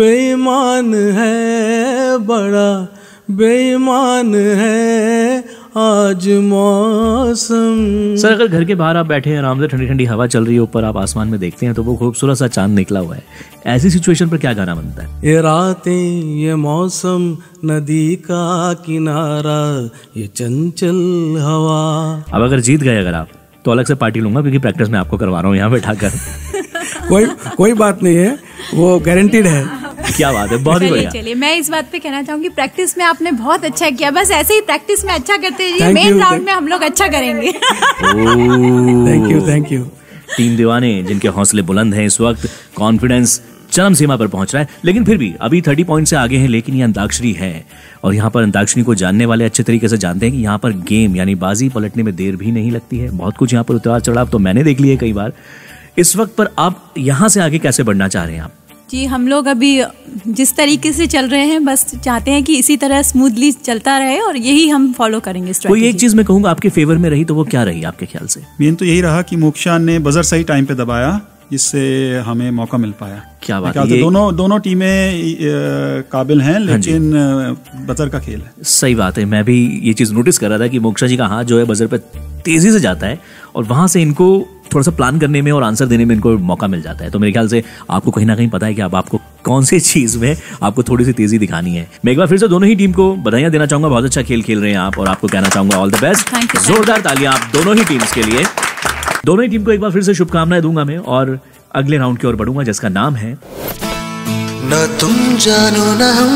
बेईमान है, बड़ा बेईमान है, आज मौसम। सर अगर घर के बाहर आप बैठे हैं, आराम से ठंडी ठंडी हवा चल रही है, ऊपर आप आसमान में देखते हैं तो वो खूबसूरत सा चांद निकला हुआ है, ऐसी सिचुएशन पर क्या गाना बनता है? ये रातें, ये मौसम, नदी का किनारा, ये चंचल हवा। अब अगर जीत गए अगर आप तो अलग से पार्टी लूंगा, क्योंकि प्रैक्टिस में आपको करवा रहा हूँ यहाँ बैठाकर। कोई कोई बात नहीं है, वो गारंटीड है। क्या बात है, बहुत ही चलिए बढ़िया। चलिए, मैं इस बात पे कहना चाहूंगी, प्रैक्टिस में आपने बहुत अच्छा किया, बस ऐसे ही प्रैक्टिस में अच्छा करते रहिए, Thank मेन you, राउंड thank- में हम लोग अच्छा करेंगे। Thank you thank you. Team Deewane जिनके हौसले बुलंद हैं, इस वक्त कॉन्फिडेंस चरम सीमा पर पहुंच रहा है, लेकिन फिर भी अभी तीस पॉइंट से आगे हैं, लेकिन ये अंताक्षरी है और यहाँ पर अंताक्षरी को जानने वाले अच्छे तरीके से जानते हैं कि यहाँ पर गेम यानी बाजी पलटने में देर भी नहीं लगती है। बहुत कुछ यहाँ पर उतार चढ़ाव तो मैंने देख लिए कई बार। इस वक्त पर आप यहाँ से आगे कैसे बढ़ना चाह रहे हैं आप? जी, हम लोग अभी जिस तरीके से चल रहे हैं, बस चाहते हैं कि इसी तरह स्मूथली चलता रहे और यही हम फॉलो करेंगे स्ट्रेटजी। कोई एक चीज मैं कहूंगा आपके फेवर में रही तो वो क्या रही आपके ख्याल से? मेन तो यही रहा कि मोक्षा ने बजर सही टाइम पे दबाया, जिससे हमें मौका मिल पाया। क्या बात है, है, ये- दोनों दोनों टीमें अ, काबिल हैं, लेकिन अ, बजर का खेल है। सही बात है, मैं भी ये चीज नोटिस कर रहा था कि मोक्षा जी का हाथ जो है बजर पे तेजी से जाता है और वहां से इनको थोड़ा सा प्लान करने में और आंसर देने में इनको मौका मिल जाता है। तो मेरे ख्याल से आपको कहीं ना कहीं पता है कि अब आपको कौन सी चीज में आपको थोड़ी सी तेजी दिखानी है। मैं एक बार फिर से दोनों ही टीम को बधाइयां देना चाहूंगा, बहुत अच्छा खेल खेल रहे हैं आप और आपको कहना चाहूंगा all the best. Thank you, thank जोरदार तालियां आप दोनों ही टीम्स के लिए। दोनों ही टीम को एक बार फिर से शुभकामनाएं दूंगा मैं और अगले राउंड की ओर बढ़ूंगा जिसका नाम है न तुम जानो न हम,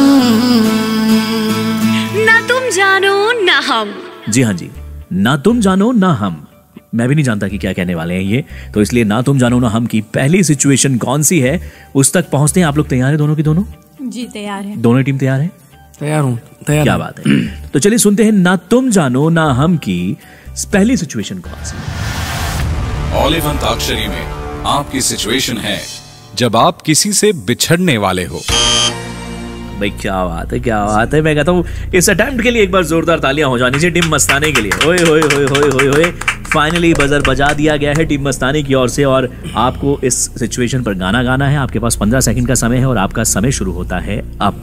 ना तुम जानो ना हम। जी हाँ जी, ना तुम जानो ना हम। मैं भी नहीं जानता कि क्या कहने वाले हैं ये, तो इसलिए ना तुम जानो ना हम की पहली सिचुएशन कौन सी है उस तक पहुंचते हैं। आप लोग तैयार हैं दोनों की दोनों? जी तैयार है। दोनों टीम तैयार है? तैयार हूँ तैयार क्या हूँ। बात है, तो चलिए सुनते हैं ना तुम जानो ना हम की पहली सिचुएशन कौन सी है। ऑलिव अंताक्षरी में आपकी सिचुएशन है जब आप किसी से बिछड़ने वाले हो। भाई क्या बात है, क्या बात है। मैं कहता हूँ इस अटेम्प्ट के लिए एक बार जोरदार तालियां हो जानी चाहिए टीम मस्ताने के लिए। ओए होए होए होए होए होए, फाइनली बजर बजा दिया गया है टीम मस्ताने की ओर से और आपको इस सिचुएशन पर गाना गाना है। आपके पास पंद्रह सेकंड का समय है और आपका समय शुरू होता है अब।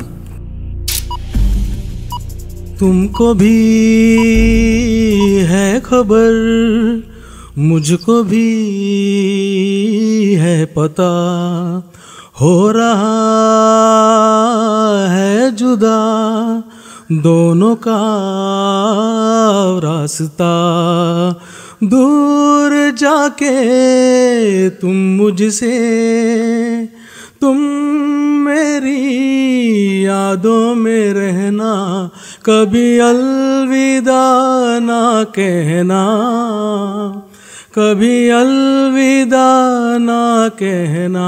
तुमको भी है खबर, मुझको भी है पता, हो रहा है जुदा दोनों का रास्ता। दूर जाके तुम मुझसे, तुम मेरी यादों में रहना, कभी अलविदा ना कहना, कभी अलविदा ना कहना,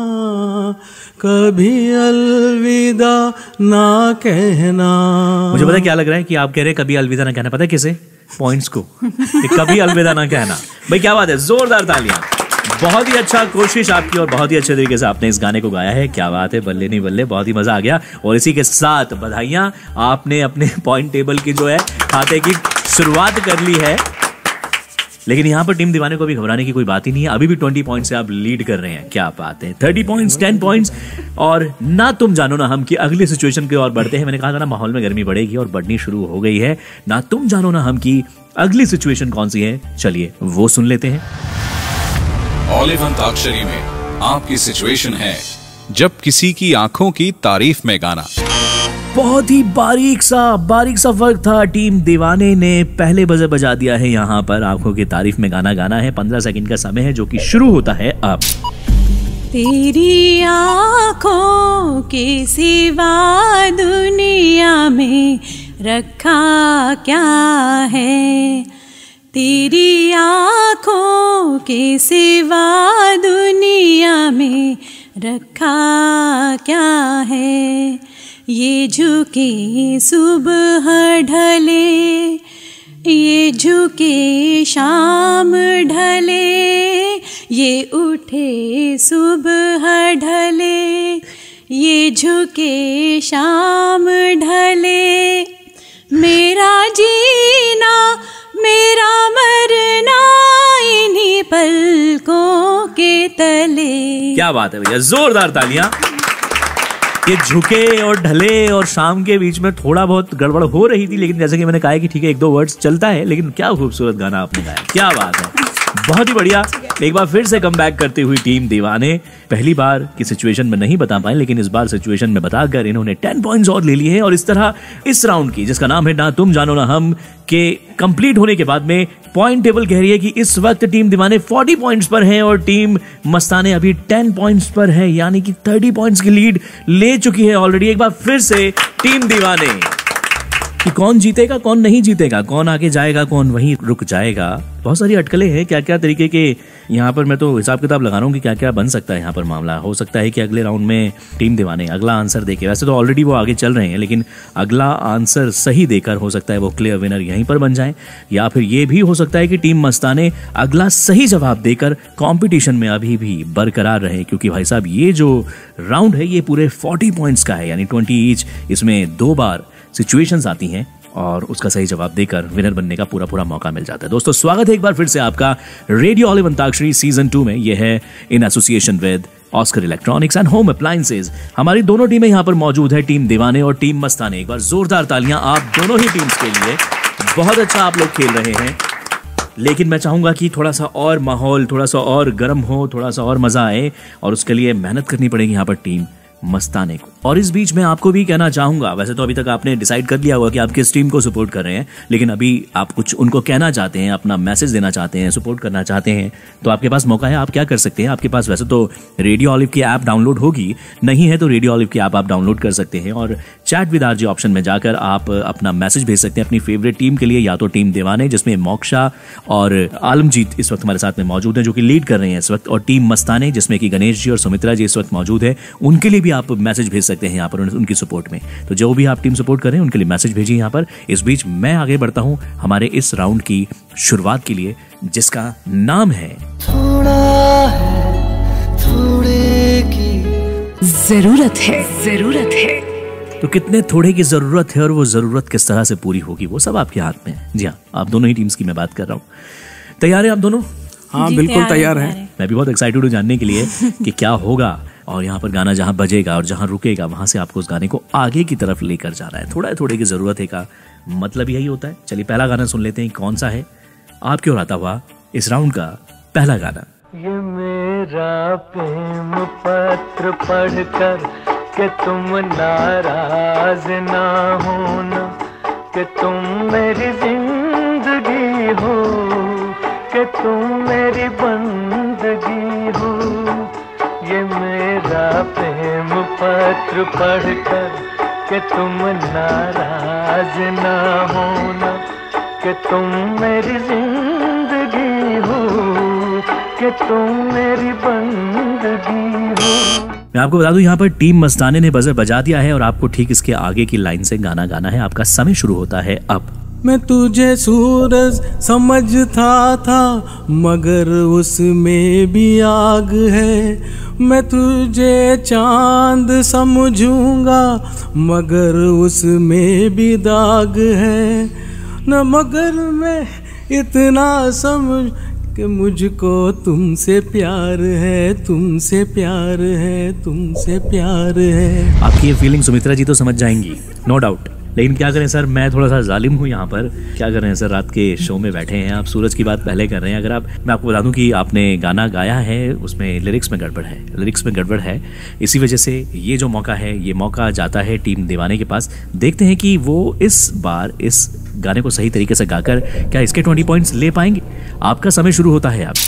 कभी अलविदा ना कहना। मुझे पता है क्या लग रहा है कि आप कह रहे हैं कभी अलविदा ना कहना। पता है किसे? पॉइंट्स को। कि कभी अलविदा ना कहना। भाई क्या बात है, जोरदार तालियां। बहुत ही अच्छा कोशिश आपकी और बहुत ही अच्छे तरीके से आपने इस गाने को गाया है। क्या बात है, बल्ले नहीं बल्ले, बहुत ही मजा आ गया। और इसी के साथ बधाइयां, आपने अपने पॉइंट टेबल की जो है खाते की शुरुआत कर ली है। लेकिन यहाँ पर टीम दीवाने को भी घबराने की कोई बात ही नहीं है। अभी भी बीस पॉइंट से आप लीड कर रहे हैं। क्या बात है, तीस पॉइंट्स, दस पॉइंट्स। और ना तुम जानो ना हम की अगली सिचुएशन की ओर बढ़ते हैं। मैंने कहा था ना माहौल में गर्मी बढ़ेगी और बढ़नी शुरू हो गई है। ना तुम जानो ना हम की अगली सिचुएशन कौन सी है, चलिए वो सुन लेते हैं। ऑलिव अंताक्षरी में आपकी सिचुएशन है जब किसी की आंखों की तारीफ में गाना। बहुत ही बारीक सा बारीक सा फर्क था। टीम दीवाने ने पहले बजर बजा दिया है। यहाँ पर आंखों की तारीफ में गाना गाना है। पंद्रह सेकंड का समय है जो कि शुरू होता है अब। तेरी आँखों के सिवा दुनिया में रखा क्या है, तेरी आँखों के सिवा दुनिया में रखा क्या है। ये झुके सुबह ढले, ये झुके शाम ढले, ये उठे सुबह ढले, ये झुके शाम ढले। मेरा जीना मेरा मरना इन्हीं पलकों के तले। क्या बात है भैया, जोरदार तालियां। ये झुके और ढले और शाम के बीच में थोड़ा बहुत गड़बड़ हो रही थी, लेकिन जैसे कि मैंने कहा कि ठीक है एक दो वर्ड्स चलता है, लेकिन क्या खूबसूरत गाना आपने गाया, क्या बात है, बहुत ही बढ़िया। एक बार फिर से कम बैक करती हुई टीम दीवाने, पहली बार की सिचुएशन में नहीं बता पाए, लेकिन इस बार सिचुएशन में बताकर इन्होंने टेन पॉइंट्स और ले लिए हैं। और इस तरह इस राउंड की, जिसका नाम है ना तुम जानो ना हम, के कंप्लीट होने के बाद में पॉइंट टेबल कह रही है कि इस वक्त टीम दीवाने चालीस पॉइंट्स पर है और टीम मस्ताने अभी दस पॉइंट्स पर है, यानी कि तीस पॉइंट्स की लीड ले चुकी है ऑलरेडी। एक बार फिर से टीम दीवाने कि कौन जीतेगा कौन नहीं जीतेगा, कौन आगे जाएगा कौन वहीं रुक जाएगा, बहुत सारी अटकलें हैं, क्या क्या तरीके के यहाँ पर मैं तो हिसाब किताब लगा रहा हूँ कि क्या क्या बन सकता है यहाँ पर मामला। हो सकता है कि अगले राउंड में टीम दीवाने अगला आंसर देके, वैसे तो ऑलरेडी वो आगे चल रहे हैं, लेकिन अगला आंसर सही देकर हो सकता है वो क्लियर विनर यहीं पर बन जाए, या फिर ये भी हो सकता है कि टीम मस्ताने अगला सही जवाब देकर कॉम्पिटिशन में अभी भी बरकरार रहे, क्योंकि भाई साहब ये जो राउंड है ये पूरे चालीस पॉइंट्स का है, यानी बीस ईच। इसमें दो बार सिचुएशंस आती हैं और उसका सही जवाब देकर विनर बनने का पूरा पूरा मौका मिल जाता है। दोस्तों स्वागत है एक बार फिर से आपका Radio Olive Antakshari season two में। यह है in association with Oscar electronics and home appliances. हमारी दोनों टीमें यहाँ पर मौजूद है, टीम दीवाने और टीम मस्ताने। एक बार जोरदार तालियां आप दोनों ही टीम्स के लिए, बहुत अच्छा आप लोग खेल रहे हैं। लेकिन मैं चाहूंगा कि थोड़ा सा और माहौल थोड़ा सा और गर्म हो, थोड़ा सा और मजा आए, और उसके लिए मेहनत करनी पड़ेगी यहाँ पर टीम मस्ताने को। और इस बीच मैं आपको भी कहना चाहूंगा, वैसे तो अभी तक आपने डिसाइड कर लिया होगा कि आप किस टीम को सपोर्ट कर रहे हैं, लेकिन अभी आप कुछ उनको कहना चाहते हैं, अपना मैसेज देना चाहते हैं, सपोर्ट करना चाहते हैं, तो आपके पास मौका है। आप क्या कर सकते हैं, आपके पास वैसे तो रेडियो ऑलिव की ऐप डाउनलोड होगी, नहीं है तो रेडियो ऑलिव की ऐप आप डाउनलोड कर सकते हैं और चैट विद आरजे ऑप्शन में जाकर आप अपना मैसेज भेज सकते हैं अपनी फेवरेट टीम के लिए, या तो टीम दीवाने जिसमें मोक्षा और आलमजीत इस वक्त हमारे साथ में मौजूद हैं जो कि लीड कर रहे हैं इस वक्त, और टीम मस्ताने जिसमें कि गणेश जी और सुमित्रा जी इस वक्त मौजूद है, उनके लिए भी आप मैसेज भेज सकते हैं यहाँ पर उनकी सपोर्ट में। तो जो भी आप टीम सपोर्ट कर रहे हैं उनके लिए मैसेज भेजिए यहाँ पर। इस बीच मैं आगे बढ़ता हूँ हमारे इस राउंड की शुरुआत के लिए, जिसका नाम है थोड़ा है थोड़े की जरूरत है जरूरत है। तो कितने थोड़े की जरूरत है और वो जरूरत किस तरह से पूरी होगी वो सब आपके हाथ में है। जी हाँ, आप दोनों ही टीम्स की मैं बात कर रहा हूँ। तैयार है आप दोनों? हाँ बिल्कुल तैयार है। मैं भी बहुत एक्साइटेड हूँ जानने के लिए कि क्या होगा, और यहाँ पर गाना जहाँ बजेगा और जहाँ रुकेगा वहां से आपको उस गाने को आगे की तरफ लेकर जाना है। थोड़ा थोड़े की जरूरत है का मतलब यही होता है। चलिए पहला गाना सुन लेते हैं, कौन सा है आपकी ओर आता हुआ इस राउंड का पहला गाना। ये मेरा प्रेम पत्र पढ़कर कि तुम नाराज ना होना, कि तुम मेरी जिंदगी हो, कि तुम मेरी बंदगी हो। ये मेरा प्रेम पत्र पढ़कर कि तुम नाराज ना होना, कि तुम मेरी जिंदगी हो, कि तुम मेरी बंदगी हो। मैं आपको बता दूं यहाँ पर टीम मस्ताने ने बजर बजा दिया है और आपको ठीक इसके आगे की लाइन से गाना गाना है। आपका समय शुरू होता है अब। मैं तुझे सूरज समझता था मगर उसमें भी आग है, मैं तुझे चांद समझूंगा मगर उसमें भी दाग है न, मगर मैं इतना समझ कि मुझको तुमसे प्यार है, तुमसे प्यार है, तुमसे प्यार है। आपकी ये फीलिंग सुमित्रा जी तो समझ जाएंगी, नो डाउट, लेकिन क्या करें सर, मैं थोड़ा सा जालिम हूँ यहाँ पर। क्या कर रहे हैं सर, रात के शो में बैठे हैं आप, सूरज की बात पहले कर रहे हैं। अगर आप, मैं आपको बता दूं कि आपने गाना गाया है उसमें लिरिक्स में गड़बड़ है, लिरिक्स में गड़बड़ है, इसी वजह से ये जो मौका है ये मौका जाता है टीम दीवाने के पास। देखते हैं कि वो इस बार इस गाने को सही तरीके से गाकर क्या इसके बीस पॉइंट्स ले पाएंगे। आपका समय शुरू होता है अब।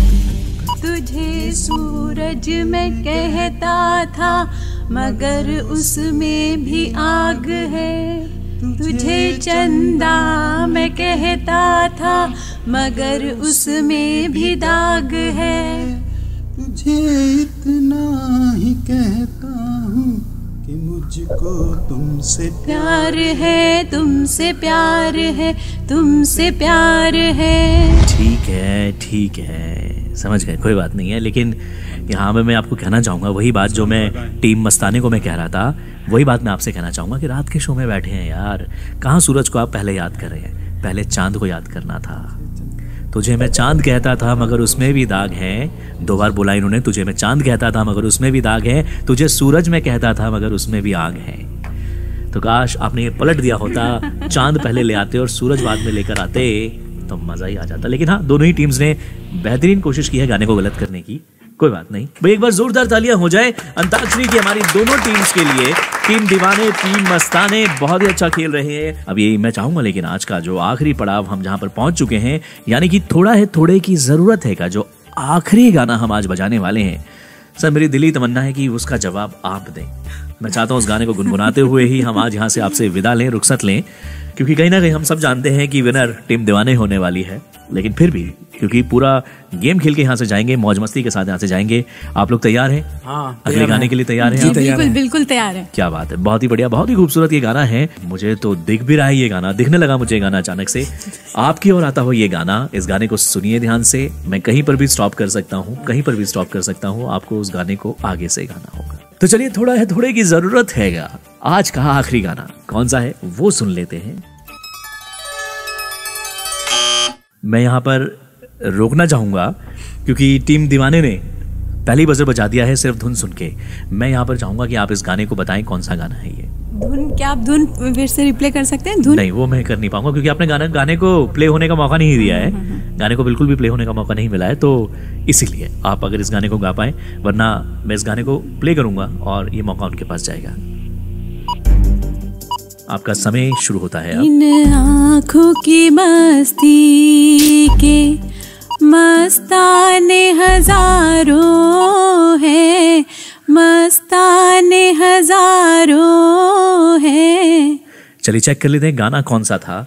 तुझे सूरज में कहता था मगर उसमें भी आग है, तुझे चंदा मैं कहता था मगर उसमें भी दाग है। तुझे इतना ही कहता हूँ कि मुझको तुमसे प्यार है, तुमसे प्यार है, तुमसे प्यार है। ठीक है ठीक है, समझ गए, कोई बात नहीं है। लेकिन यहाँ पे मैं आपको कहना चाहूँगा वही बात जो मैं टीम मस्ताने को मैं कह रहा था, वही बात मैं आपसे कहना चाहूँगा कि रात के शो में बैठे हैं यार, कहाँ सूरज को आप पहले याद कर रहे हैं, पहले चांद को याद करना था। तुझे मैं चांद कहता था मगर उसमें भी दाग है। दो बार बोला इन्होंने, तुझे मैं चांद कहता था मगर उसमें भी दाग है, तुझे सूरज में कहता था मगर उसमें भी आग है। तो काश आपने ये पलट दिया होता, चांद पहले ले आते और सूरज बाद में लेकर आते तो मजा ही आ जाता। लेकिन हाँ, दोनों ही टीम्स ने बेहतरीन कोशिश की है गाने को गलत करने की। कोई बात नहीं भाई, एक बार जोरदार तालियां हो जाए अंताक्षरी की हमारी दोनों टीम्स के लिए। टीम दीवाने, टीम मस्ताने बहुत ही अच्छा खेल रहे हैं। अब यही मैं चाहूंगा, लेकिन आज का जो आखिरी पड़ाव हम जहां पर पहुंच चुके हैं, यानी कि थोड़ा है थोड़े की जरूरत है का जो आखिरी गाना हम आज बजाने वाले हैं, सर मेरी दिली तमन्ना है कि उसका जवाब आप दें। मैं चाहता हूं उस गाने को गुनगुनाते हुए ही हम आज यहाँ से आपसे विदा लें, रुखसत लें, क्योंकि कहीं ना कहीं हम सब जानते हैं कि विनर टीम दीवाने होने वाली है। लेकिन फिर भी क्योंकि पूरा गेम खेल के यहाँ से जाएंगे, मौज मस्ती के साथ यहाँ से जाएंगे, आप लोग तैयार हैं? हाँ, अगले गाने के लिए तैयार हैं? बिल्कुल बिल्कुल तैयार है। क्या बात है, बहुत ही बढ़िया, बहुत ही खूबसूरत ये गाना है। मुझे तो दिख भी रहा है ये गाना, दिखने लगा मुझे गाना अचानक से। आपकी ओर आता हो ये गाना, इस गाने को सुनिए ध्यान से। मैं कहीं पर भी स्टॉप कर सकता हूँ, कहीं पर भी स्टॉप कर सकता हूँ, आपको उस गाने को आगे से गाना होगा। तो चलिए, थोड़ा है थोड़े की जरूरत है आज का आखिरी गाना कौन सा है वो सुन लेते हैं। मैं यहाँ पर रोकना चाहूंगा क्योंकि टीम दीवाने ने पहली बजर बजा दिया है सिर्फ धुन सुन के। मैं यहाँ पर चाहूंगा कि आप इस गाने को बताएं कौन सा गाना है ये। धुन क्या आप धुन फिर से रिप्ले कर सकते हैं? धुन नहीं, वो मैं कर नहीं पाऊंगा क्योंकि आपने गाने गाने को प्ले होने का मौका नहीं दिया है। गाने को बिल्कुल भी प्ले होने का मौका नहीं मिला है, तो इसीलिए आप अगर इस गाने को गा पाए, वरना मैं इस गाने को प्ले करूंगा और ये मौका उनके पास जाएगा। आपका समय शुरू होता है अब। इन आँखों की मस्ती के मस्ताने हजारों हैं, मस्ताने हजारों हैं। चलिए चेक कर लेते हैं गाना कौन सा था।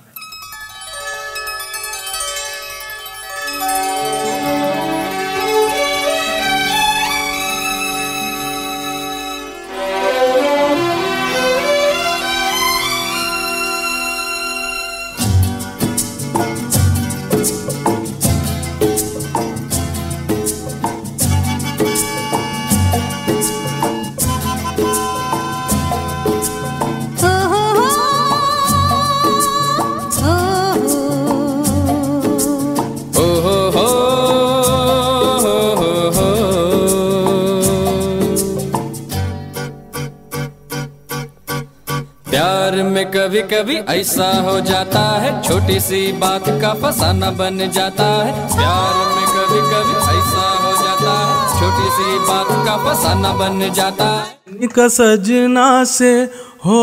कभी कभी ऐसा हो जाता है, छोटी सी बात का फसाना बन जाता है। प्यार में कभी कभी ऐसा हो जाता है, छोटी सी बात का फसाना बन जाता है। का सजना से हो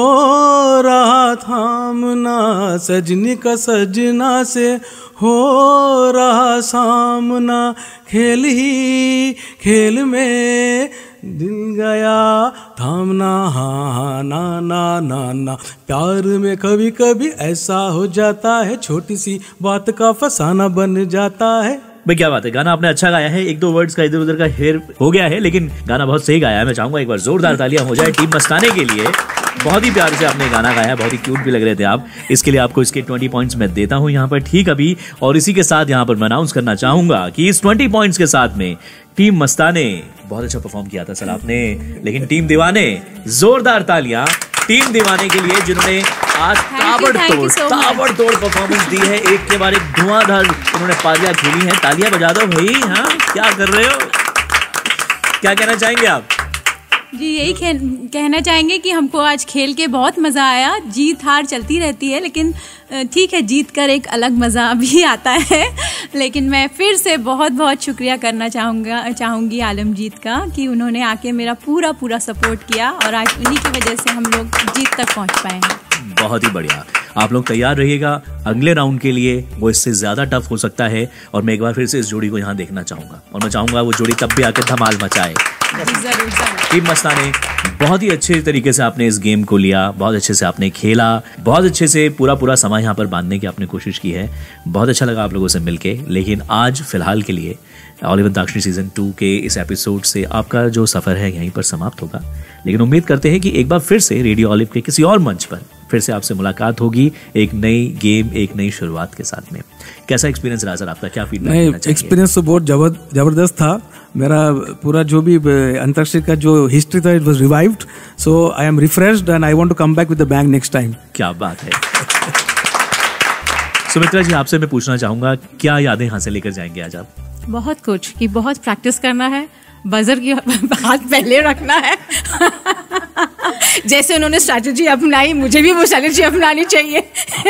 रहा थामना, सजनी का सजना से हो रहा सामना, खेल ही खेल में दिल गया थामना, हाँ हाँ ना ना ना ना। प्यार में कभी कभी ऐसा हो जाता है, छोटी सी बात का फसाना बन जाता है। भाई क्या बात है, गाना आपने अच्छा गाया है। एक दो वर्ड्स का इधर उधर का हेर हो गया है, लेकिन गाना बहुत सही गाया है। मैं चाहूंगा एक बार जोरदार तालियां हो जाए टीम मस्ताने के लिए। बहुत ही प्यार से आपने गाना गाया, बहुत ही क्यूट भी लग रहे थे आप। इसके लिए आपको इसके बीस पॉइंट्स मैं देता हूं यहाँ पर ठीक अभी। और इसी के साथ यहाँ पर मैं अनाउंस करना चाहूंगा कि इस बीस पॉइंट्स के साथ में टीम मस्ताने बहुत अच्छा परफॉर्म किया था सर आपने, लेकिन टीम दीवाने, जोरदार तालियां टीम दीवाने के लिए जिन्होंने आज ताबड़तोड़ ताबड़तोड़ परफॉर्मेंस दी है। एक के बाद एक धुआंधार उन्होंने पारियां खेली हैं। तालियां बजा दो भाई। हाँ, क्या कर रहे हो, क्या कहना चाहेंगे आप? जी यही कहना चाहेंगे कि हमको आज खेल के बहुत मज़ा आया। जीत हार चलती रहती है, लेकिन ठीक है, जीत कर एक अलग मज़ा भी आता है। लेकिन मैं फिर से बहुत बहुत शुक्रिया करना चाहूँगा चाहूँगी आलमजीत का कि उन्होंने आके मेरा पूरा पूरा सपोर्ट किया और आज उन्हीं की वजह से हम लोग जीत तक पहुँच पाए हैं। बहुत ही बढ़िया। आप लोग तैयार रहिएगा अगले राउंड के लिए, वो इससे ज्यादा टफ हो सकता है। और मैं एक बार फिर से इस जोड़ी को यहाँ देखना चाहूंगा और मैं चाहूंगा वो जोड़ी तब भी आकर धमाल मचाए। टीम मस्ताने, बहुत ही अच्छे तरीके से आपने इस गेम को लिया, बहुत अच्छे से आपने खेला, बहुत अच्छे से पूरा पूरा समय यहाँ पर बांधने की आपने कोशिश की है। बहुत अच्छा लगा आप लोगों से मिलके। लेकिन आज फिलहाल के लिए ऑलिव अंताक्षरी सीजन टू के इस एपिसोड से आपका जो सफर है यहीं पर समाप्त होगा। लेकिन उम्मीद करते हैं कि एक बार फिर से रेडियो ऑलिव के किसी और मंच पर फिर से आपसे मुलाकात होगी, एक नई गेम, एक नई शुरुआत के साथ में। कैसा एक्सपीरियंस रहा सर आपका, क्या फीडबैक देना चाहिए? एक्सपीरियंस तो बहुत जबरदस्त था। मेरा पूरा जो भी अंतरिक्ष का जो हिस्ट्री था, it was revived, so I am refreshed and I want to come back with the bang next time. क्या बात है। सुमित्रा जी, आपसे मैं पूछना चाहूंगा, क्या यादें यहाँ से लेकर जाएंगे आज आप? बहुत कुछ, कि बहुत प्रैक्टिस करना है, बजर की हाथ पहले रखना है। जैसे उन्होंने स्ट्रैटेजी अपनाई, मुझे भी वो स्ट्रैटेजी अपनानी चाहिए।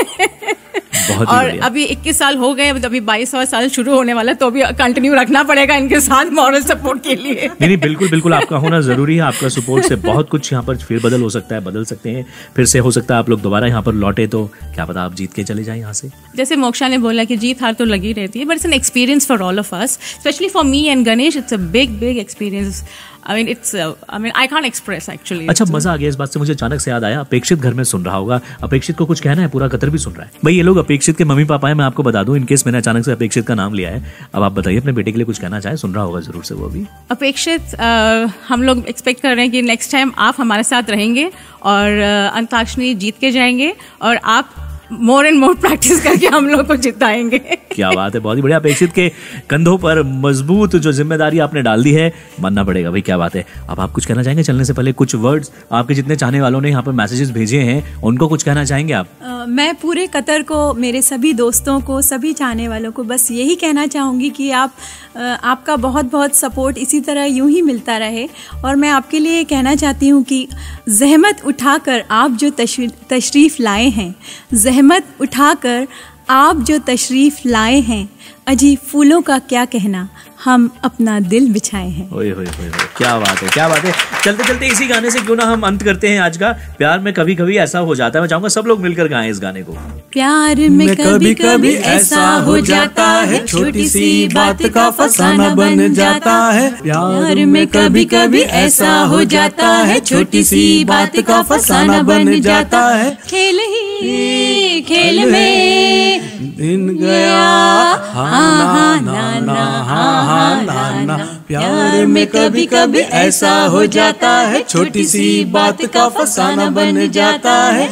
और अभी इक्कीस साल हो गए, अभी बाईसवां साल शुरू होने वाला, तो अभी कंटिन्यू रखना पड़ेगा इनके साथ मॉरल सपोर्ट के लिए। नहीं नहीं, बिल्कुल बिल्कुल, आपका होना जरूरी है। आपका सपोर्ट से बहुत कुछ यहाँ पर फिर बदल हो सकता है, बदल सकते हैं। फिर से हो सकता है आप लोग दोबारा यहाँ पर लौटे तो क्या पता आप जीत के चले जाए यहाँ से। जैसे मोक्षा ने बोला कि जीत हार तो लगी रहती है, but it's an experience for all of us, specially for me and Ganesh. It's a big big experience. I mean, it's, uh, I mean, I can't express actually. अच्छा, मजा आ गया इस बात से। मुझे अचानक से याद आया, अपेक्षित घर में सुन रहा होगा, अपेक्षित को कुछ कहना है, पूरा कतर भी सुन रहा है। भाई ये लोग अपेक्षित के मम्मी पापा है, मैं आपको बता दूं, इनकेस मैंने अचानक से अपेक्षित का नाम लिया है। अब आप बताइए अपने बेटे के लिए कुछ कहना चाहे, सुन रहा होगा जरूर से वो भी। अपेक्षित, हम लोग एक्सपेक्ट कर रहे हैं कि नेक्स्ट टाइम आप हमारे साथ रहेंगे और अंताक्षरी जीत के जाएंगे, और आप मोर एंड मोर प्रैक्टिस करके हम लोग को जिताएंगे। क्या बात है, बहुत ही बढ़िया। अपेक्षित के कंधों पर मजबूत जो जिम्मेदारी आपने डाल दी है, मानना पड़ेगा भाई, क्या बात है। अब आप कुछ कहना चाहेंगे चलने से पहले? कुछ वर्ड्स आपके जितने चाहने वालों ने यहाँ पर मैसेजेस भेजे हैं, उनको कुछ कहना चाहेंगे आप? uh, मैं पूरे कतर को, मेरे सभी दोस्तों को, सभी चाहने वालों को बस यही कहना चाहूँगी कि आप uh, आपका बहुत बहुत सपोर्ट इसी तरह यूं ही मिलता रहे। और मैं आपके लिए कहना चाहती हूँ कि जहमत उठाकर आप जो तशरीफ़ लाए हैं, जहमत उठाकर आप जो तशरीफ़ लाए हैं, अजी फूलों का क्या कहना, हम अपना दिल बिछाए हैं। ओए होए होए, क्या बात है, क्या बात है। चलते चलते इसी गाने से क्यों ना हम अंत करते हैं आज का। प्यार में कभी कभी ऐसा हो जाता है, मैं चाहूंगा सब लोग मिलकर गाएं इस गाने को। प्यार में कभी कभी ऐसा हो जाता है, छोटी सी बात का फसाना बन जाता है। प्यार में कभी कभी ऐसा हो जाता है, छोटी सी बात का फसाना बन जाता है। खेल ही खेल में दिन गया, हाँ हाँ ना ना, हाँ हाँ ना ना। प्यार में कभी कभी ऐसा हो जाता है, छोटी सी बात का फसाना बन जाता है।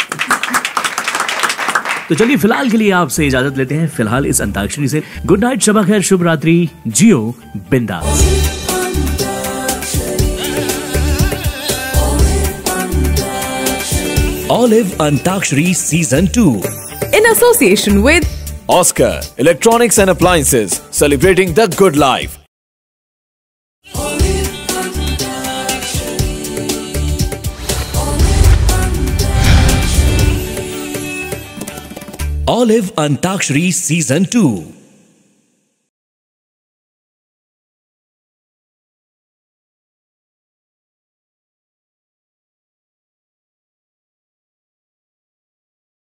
तो चलिए फिलहाल के लिए आपसे इजाजत लेते हैं, फिलहाल इस अंताक्षरी से। गुड नाइट, शबा खैर, शुभ रात्रि, जियो बिंदास। Olive Antakshari Season two in association with Oscar Electronics and Appliances, celebrating the good life. Olive Antakshari Season two